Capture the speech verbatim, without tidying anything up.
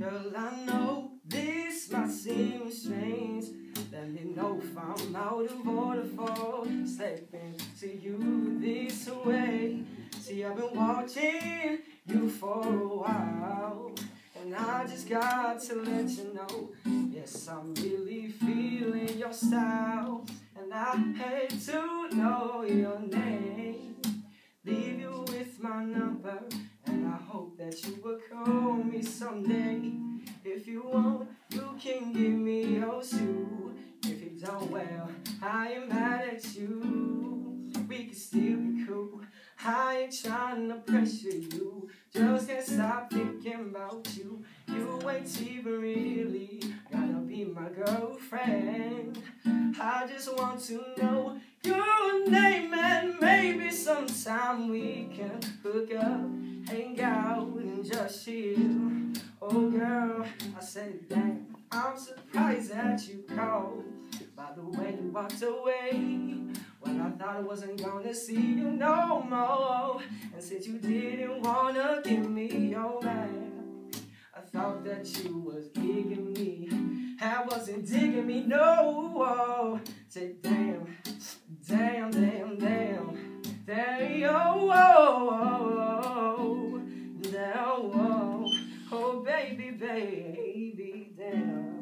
Girl, I know this might seem strange. Let me know if I'm out of order for stepping to you this way. See, I've been watching you for a while, and I just got to let you know, yes, I'm really feeling your style. And I hate to know your name, leave you with my number, and I hope that you will call me someday. If you want, you can give me your shoe. If you don't, well, I ain't mad at you. We can still be cool. I ain't trying to pressure you, just can't stop thinking about you. You ain't even really gotta be my girlfriend. I just want to know your name, and maybe sometime we can hook up, hang out and just chill. Oh girl, I said, dang, I'm surprised that you called. By the way you walked away when I thought I wasn't gonna see you no more. And since you didn't wanna give me your man, I thought that you was digging me. I wasn't digging me, no. Say damn, damn, damn, damn, damn, oh, oh, oh, damn, oh, oh, baby, baby, damn.